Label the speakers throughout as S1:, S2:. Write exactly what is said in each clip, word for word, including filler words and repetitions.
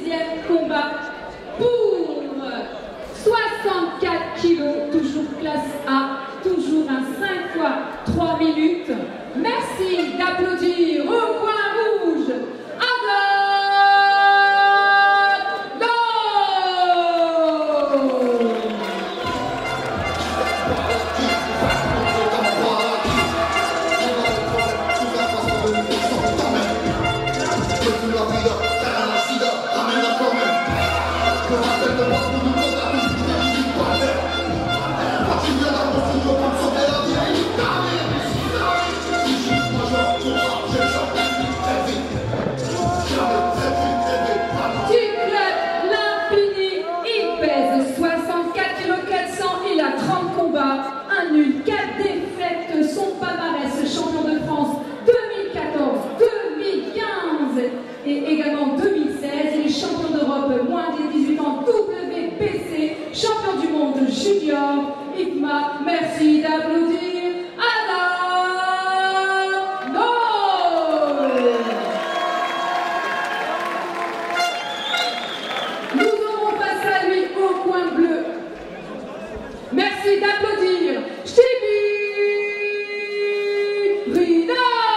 S1: sixième combat pour soixante-quatre kilos, toujours classe A, toujours un cinq fois trois minutes. Merci d'applaudir au coin rouge, un nul, quatre défaites, son palmarès, champion de France deux mille quatorze, deux mille quinze et également deux mille seize. Il est champion d'Europe moins des dix-huit ans W B C, champion du monde junior. Igma, merci d'applaudir Adam Noll. Nous aurons face à lui au coin bleu. Merci d'applaudir Stevie Rina.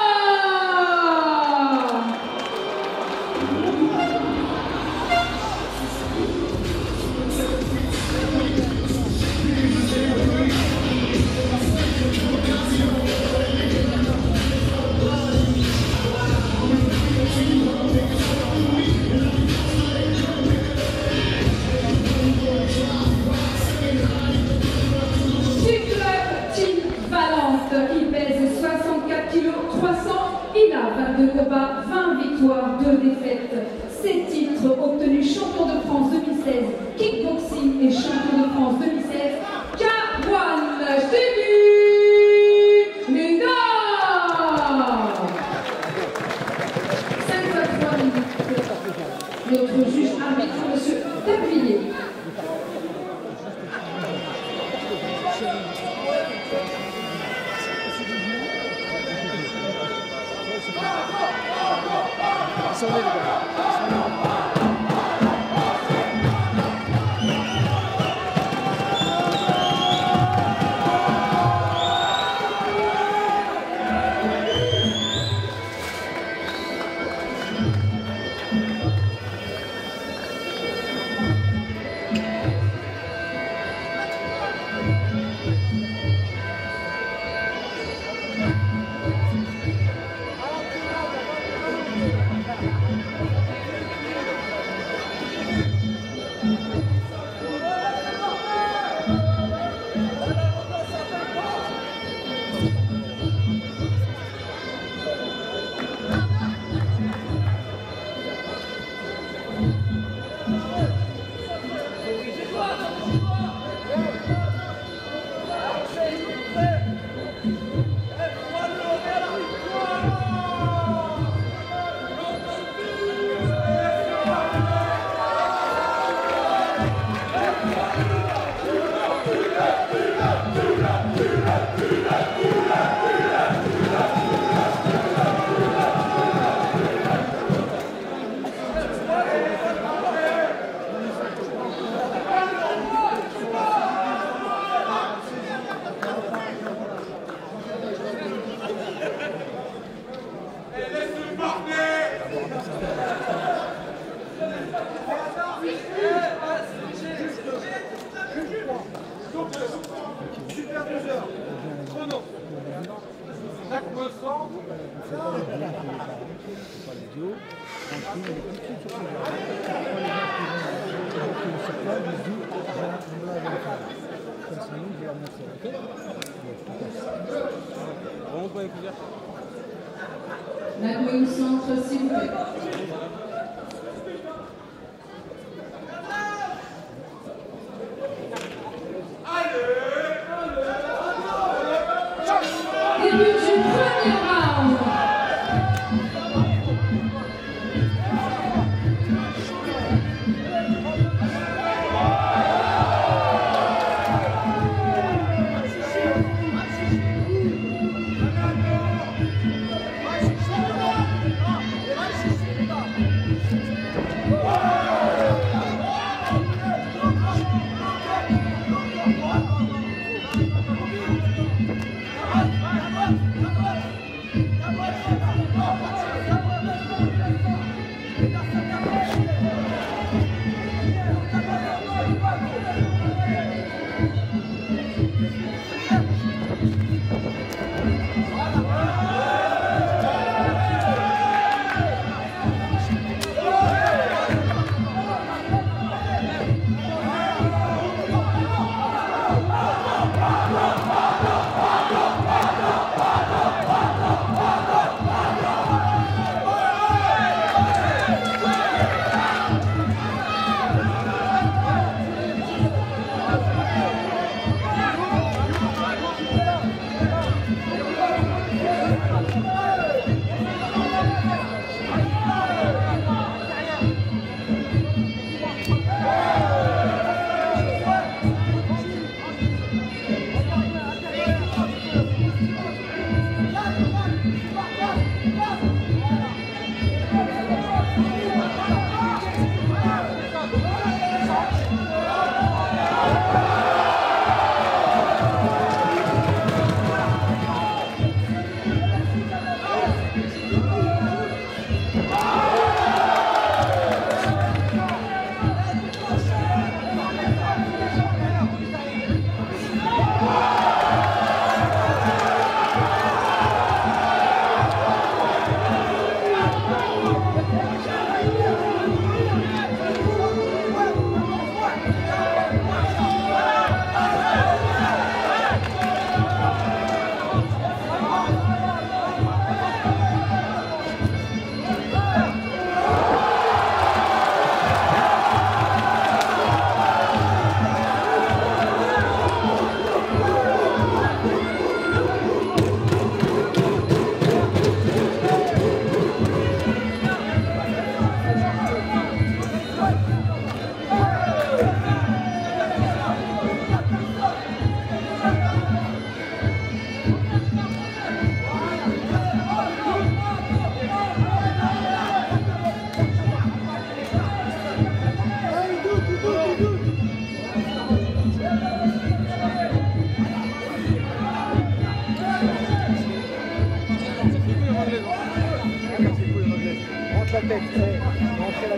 S1: Il pèse soixante-quatre kilos trois cents, il a vingt-deux combats, vingt victoires, deux défaites. Ses titres obtenus champion de France deux mille seize, kickboxing et champion de France deux mille seize, K un, Stevie Rina. cinq fois trois minutes. Notre juge arbitre, M. Tablier. La Gouine centre, s'il vous plaît. Début du premier round.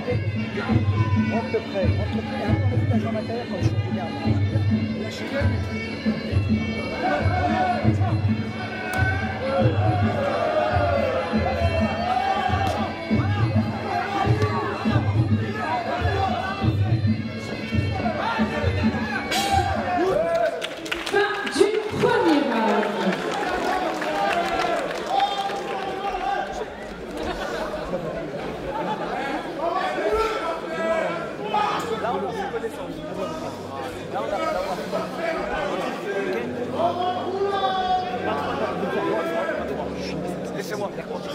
S2: Rentre près, rentre près, un peu de la jambe intérieure quand je regarde. Lâchez-le.
S3: Laissez-moi.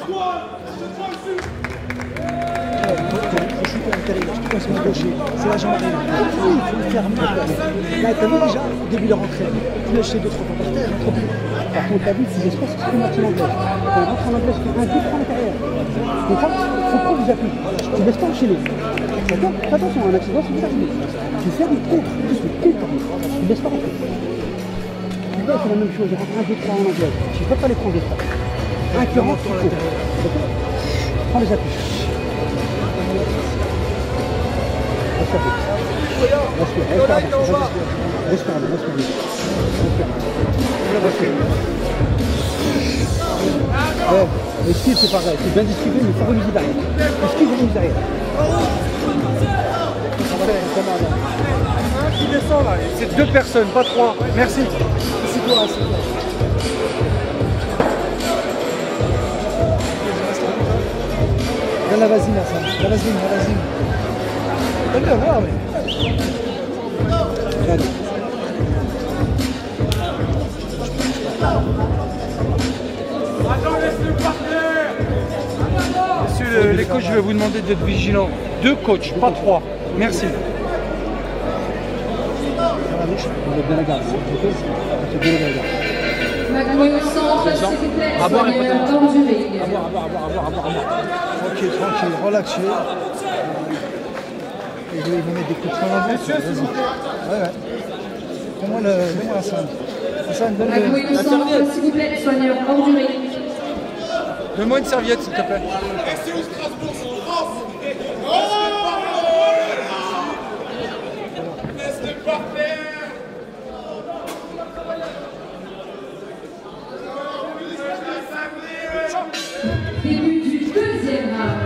S2: C'est la jambe arrière. Il faut le faire mieux. Là, t'as vu déjà, au début de la rentrée, tu lâches deux, trois fois par terre, trop plus. Par contre, t'as vu, ces espaces, c'est comme un petit anglaise. Quand on rentre en anglaise, tu fais un coup, prends l'intérieur. Donc, il faut prendre des appuis. Tu ne laisses pas enchaîner. D'accord? Fais attention, un accident, c'est déjà fini. Tu fais des contre, plus de contre. Tu ne laisses pas rentrer. Tu vois, c'est la même chose. Je rentre un, deux, trois en anglaise. Tu ne peux pas les prendre des fois. Un qui rentre, tu cours. D'accord? Prends les appuis. Respire, respire, respire, respire. Ouais, l'esquive c'est pareil, c'est bien d'esquiver, mais il faut reviser derrière. Esquive, remise derrière.
S3: Un qui descend là, c'est deux personnes, pas trois. Merci.
S2: C'est toi, c'est toi. Regarde la vasine là, ça. La vasine, la vasine. T'as vu, voir, mais. Regarde.
S3: Monsieur le, les coachs, je vais vous demander d'être vigilants. Deux coachs, pas trois. Merci.
S1: Magouille au centre, s'il vous plaît, soigneur hors du ring.
S2: À boire, à boire, à boire, à boire, à boire. Tranquille, tranquille, relaxé. Et ils vont mettre des coups de frein à vous. Vas-y. Ouais, ouais. Donne-moi le... Donne-moi la salle. La salle, donne
S1: Magouille au centre, s'il vous plaît, soigneur hors du ring.
S3: Donne-moi une serviette, s'il te plaît.
S1: Début du deuxième round.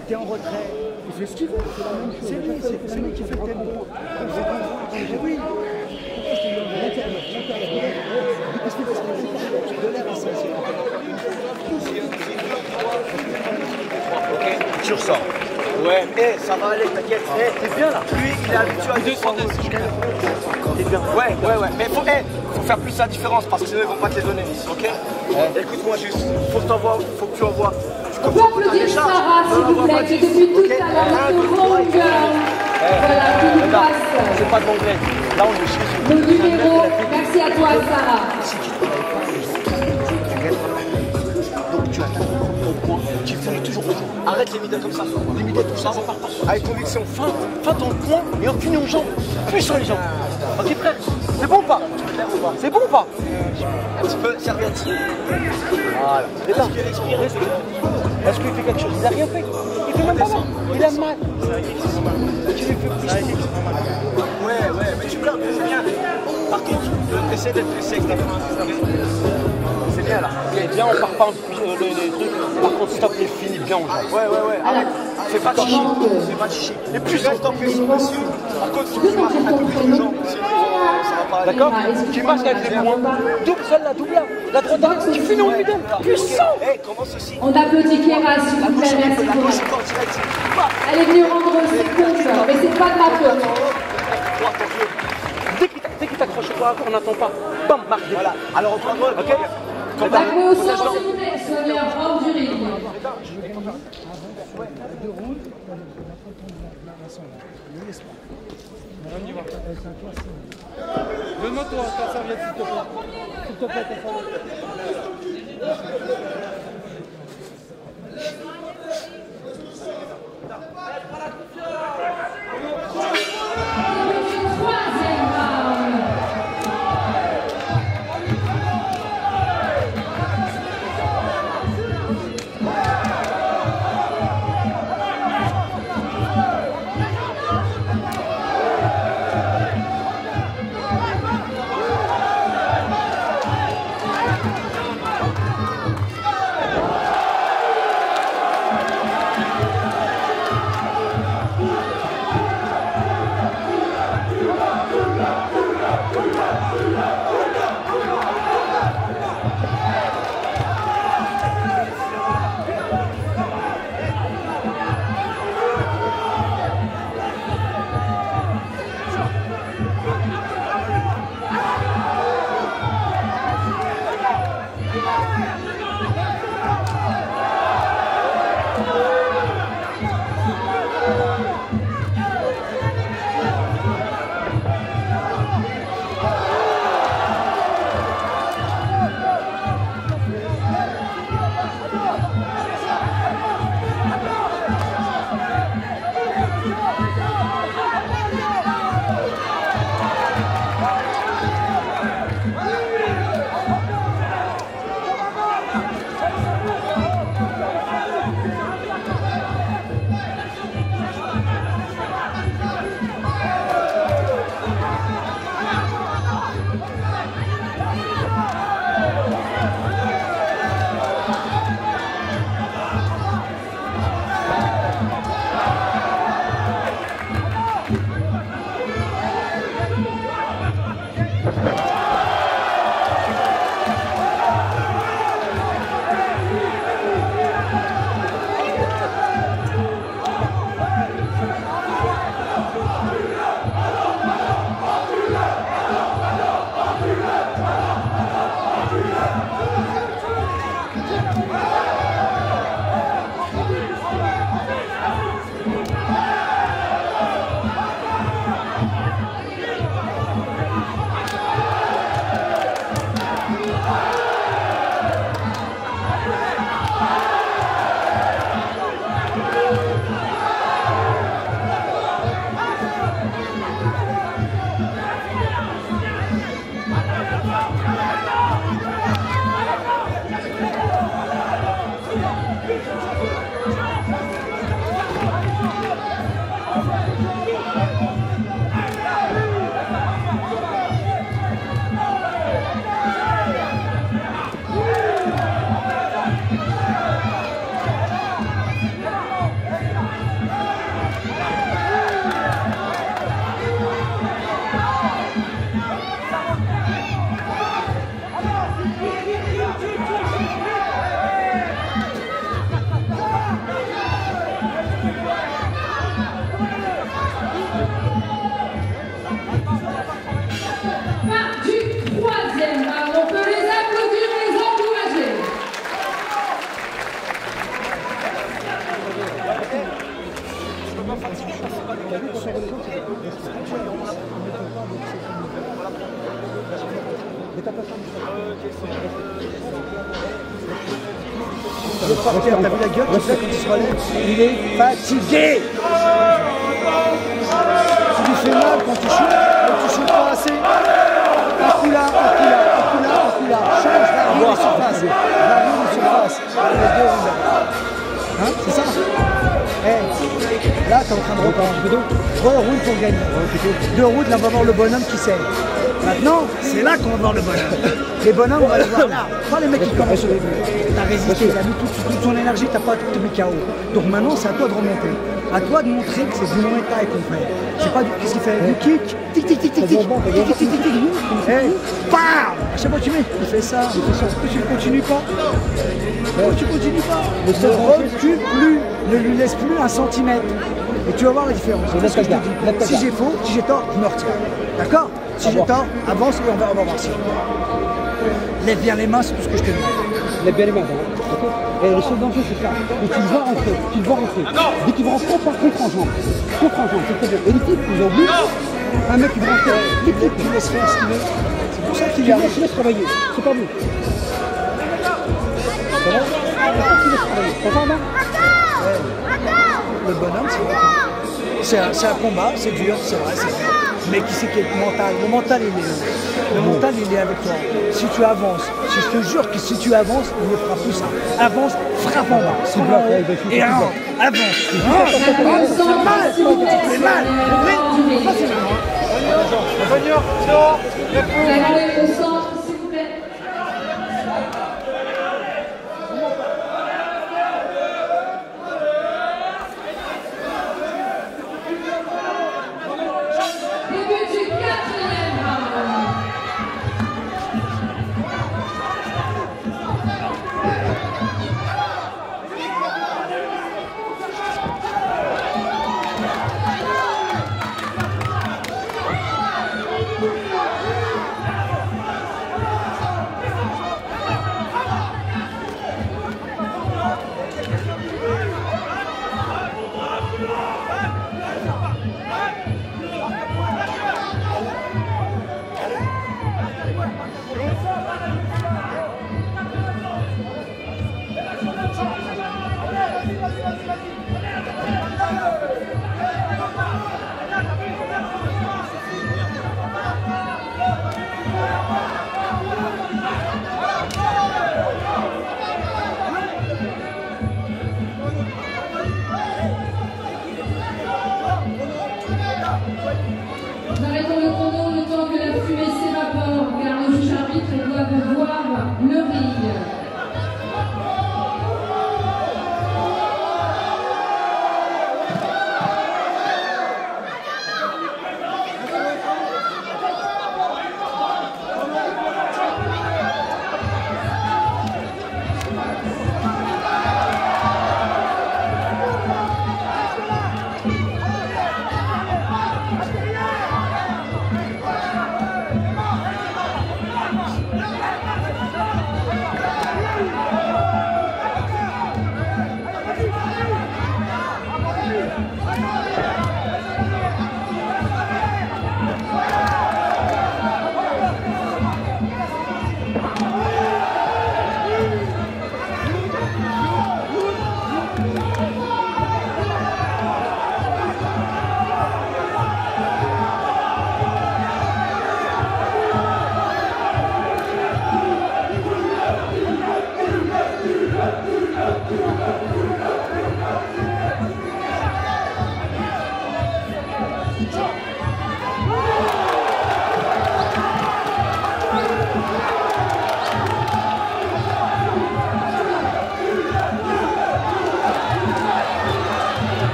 S2: t'es en retrait. Il fait ce qu'il veut, c'est la même chose. C'est lui, c'est lui qui fait le tempo. Oui. Pourquoi je te dis l'interne, l'interne, parce qu'il va se faire de l'air à ça.
S4: Ok, tu ressors. Ouais, mais ça va aller, t'inquiète. Eh, t'es bien là. Lui, il est habitué à descendre. T'es bien. Ouais, ouais, ouais. Mais faut, eh, faut faire plus la différence parce que sinon ils vont pas te les donner. Ok ouais. Écoute-moi juste, faut que t'envoies, faut que tu envoies.
S1: On peut applaudir Sarah, s'il vous plaît, qui depuis tout à l'heure nous ronge. Voilà, qui nous passe.
S4: C'est pas de l'anglais. Là, on est chez
S1: nos numéros. Merci à toi, Sarah.
S4: Si tu travailles pas, tu gagnes pas. Donc tu attaques ton point, tu finis toujours au jour. Arrête les midets comme ça. Les midets tout ça, on part pas. Avec conviction, fin, fin ton point et on finit aux jambes. Plus sur les jambes. Ok frère, c'est bon ou pas? C'est bon ou pas? Un petit peu, serviette. Voilà. Et là, est-ce qu'il fait quelque chose? Il a rien fait. Il fait même pas mal. Il a mal. Tu lui fais plus. Ouais, ouais, mais tu gardes, c'est bien. Par contre, essaie d'être pressé avec ta main. C'est bien là. Ok, bien, on part pas euh, les, les trucs. Par contre, stop les finis bien aux gens. Ouais, ouais, ouais. Arrête. Fais pas de chichi. Fais pas de chichi. Et plus on stop les monsieur. Par contre, si tu marques un peu plus de gens, sinon ça va pas aller. D'accord? Tu marques avec les points. Double, celle-là, double là. La droite, tu finis au milieu. Puissant. Eh, comment ceci?
S1: On applaudit Kéra, s'il vous plaît. Merci beaucoup. Elle est venue rendre ses comptes, mais c'est pas de ma faute.
S4: Dès qu'il t'accroche pas, on n'attend pas. Bam, marque. Voilà. Alors on prend droit, ok?
S1: Back au centre, s'il vous plaît, Sonia, hors du ring.
S3: On y va. Donne-moi toi ta serviette s'il te plaît. S'il te plaît, ta serviette.
S2: Regarde, t'as vu la gueule qu'il fait quand il se relève? Il est fatigué. Tu lui fais mal quand tu shootes, quand tu shootes pas assez. Un coup là, un coup là, un coup là, un coup là. Change, varie les surfaces. Varie les surfaces. Hein, c'est ça? Hey, là, t'es en train de reprendre. Trois routes pour gagner. Deux routes, là, on va voir le bonhomme qui sait. Maintenant, c'est là qu'on va voir le bonhomme. Les bonhommes, on va les voir là. Pas les mecs qui commencent au début. T'as résisté, t'as mis toute, toute ton énergie, t'as pas tout mis K O. Donc maintenant, c'est à toi de remonter. À toi de montrer que c'est du Muay Thai qu'on fait. C'est pas du. Qu'est-ce qu'il fait? Du kick, tic tic tic tic tic, tic tic tic tic tic. Hey, bam! À chaque fois que tu mets, il fait ça, il fait ça. Tu ne continues pas. Tu continues pas. Ne recule plus. Ne lui laisse plus un centimètre. Et tu vas voir la différence. C'est ce que je te dis. Si j'ai faux, si j'ai tort, je me retire. D'accord? Si j'ai tort, avance et on va, on va voir si. Lève bien les mains, c'est tout ce que je te dis.
S5: Lève bien les mains, d'accord? Et le seul danger, c'est ça. Et tu le vois rentrer, tu le vois rentrer. Dès qu'il va rentrer, par contre en jambe. Contre en jambe, c'est très bien. Et les types, ils ont oublié. Un mec qui va rentrer, les types,
S2: Tu laisses faire ce qu'il veut. C'est pour ça qu'il
S5: tu
S2: arrive.
S5: laisses, tu laisses travailler. C'est pas vous. Ça va? Tu laisses travailler. T'entends là?
S2: Le bonhomme, c'est un, c'est un combat, c'est dur, c'est vrai, c'est vrai. Mais qui c'est qui est mental? Le mental, il est là. Le mental, il est avec toi. Si tu avances, si je te jure que si tu avances, il ne fera plus ça. Avance, frappe en bas.
S5: Tu bloques, là, il va shooter,
S2: Et
S5: tu
S2: un,
S5: bloques.
S2: avance.
S1: C'est
S2: mal, c'est mal.
S3: Seigneur, non,
S1: La clé au centre, s'il vous plaît. Début du quatrième round.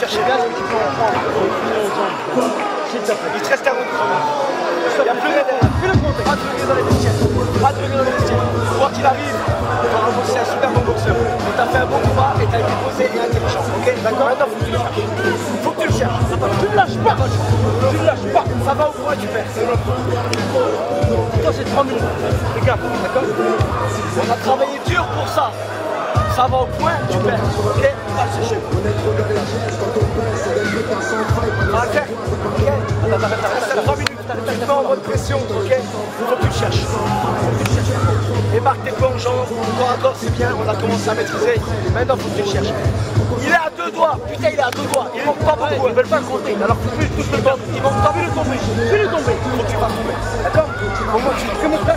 S4: chercher bien ce que tu peux en prendre. S'il te plaît. Il te reste quarante chronos. Il n'y a plus rien derrière. Fais le compte. Pas de regret dans les vestiaires. Pas de regret dans les vestiaires. Quoi qu'il arrive, tu as un boxeur, un super bon boxeur. Tu as fait un bon combat et tu as été posé et intelligent. Ok, d'accord? Maintenant, faut que tu le cherches. Faut que tu le cherches. Tu ne lâches pas. Tu ne lâches pas. Ça va au point, tu perds. Toi, c'est trois minutes. Regarde, d'accord? On a travaillé dur pour ça. Ça va au point, tu perds. Ok? Pas le sécher. Ça va le faire. Ok? Attends, arrête, arrête, arrête. trois minutes. Tu te mets en mode pression, ok? Faut que tu le cherches. Faut que tu le cherches. Émarque tes points en jambes. Corps à corps, c'est bien. On a commencé à maîtriser. Maintenant, faut que tu le cherches. Il est à deux doigts. Putain, il est à deux doigts. Il manque pas beaucoup. Ils veulent pas le compter. Alors, faut plus touche le temps. Il manque pas. Fais-le tomber. Fais-le tomber. Faut que tu fasses tomber. D'accord? Au moins, tu fais mon frère.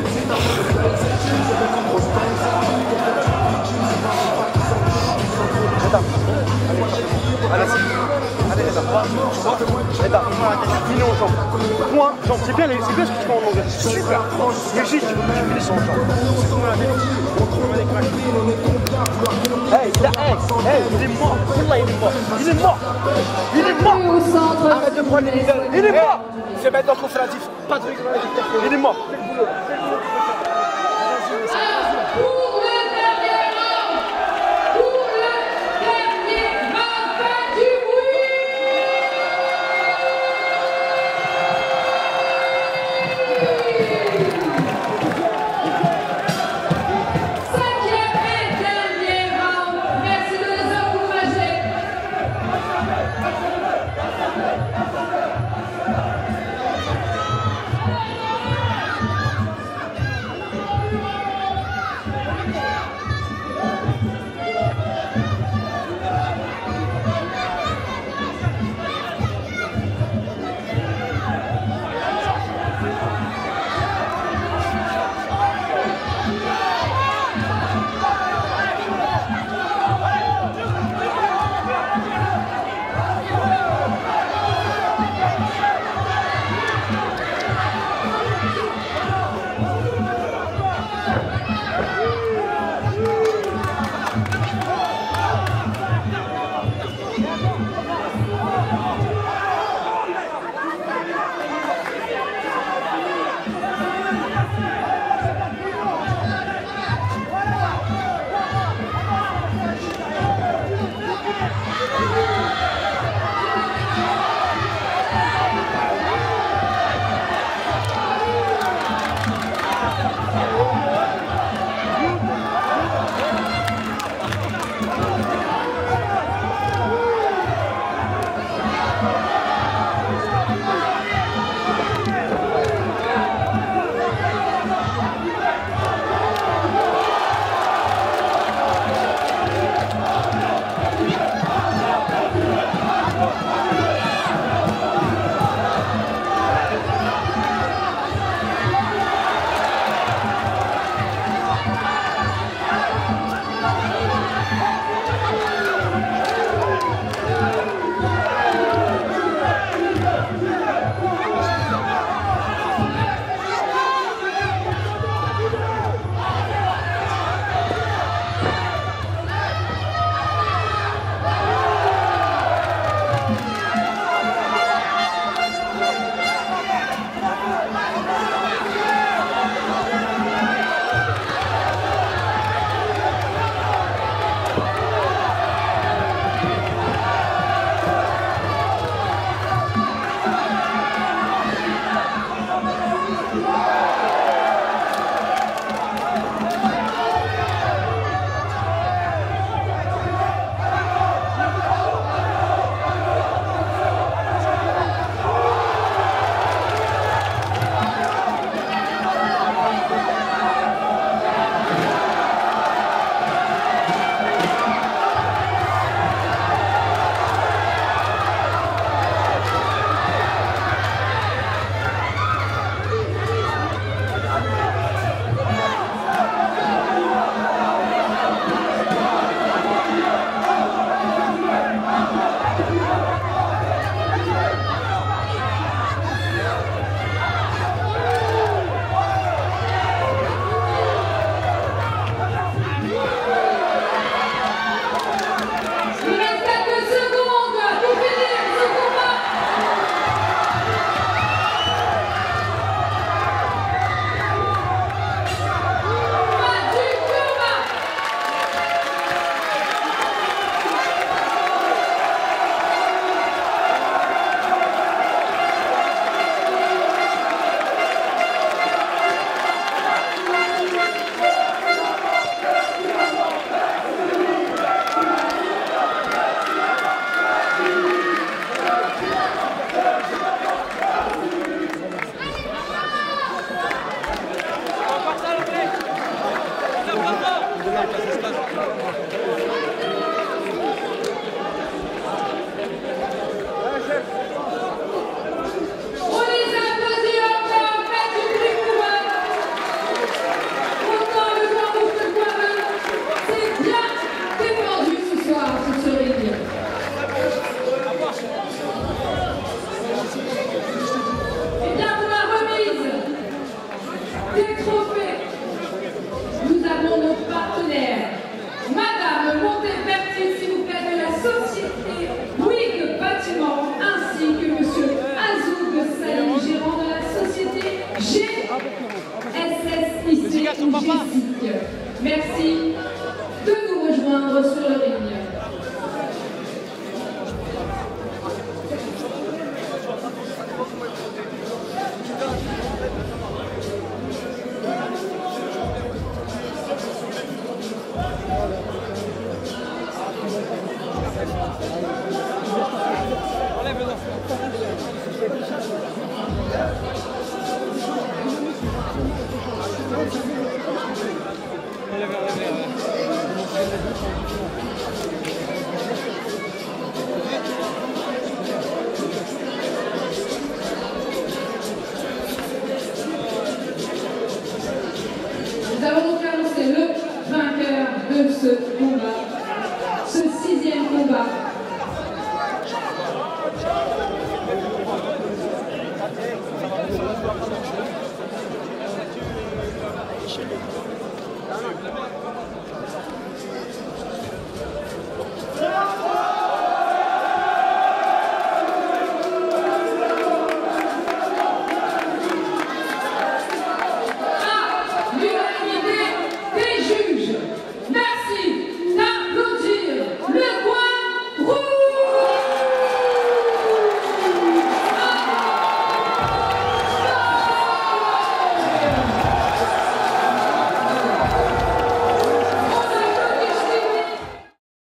S4: Allez, allez, Reda, Reda, finis aux jambes. Point, jambes, c'est bien, c'est bien ce que tu fais en longueur. Super. Mais juste, tu fais les jambes. Hey, il a, hey, hey, il est mort. Là, il est mort. Il est mort. Il est mort.
S1: Au centre.
S4: Arrête de prendre les middle. Il est mort. C'est maintenant qu'on fait la diff. Pas de règle dans la diff. Il est mort.
S1: S S ici ou Jessique. Merci de nous rejoindre sur le ring. Nous allons donc annoncer le vainqueur de ce combat, ce sixième combat. À l'unanimité des juges.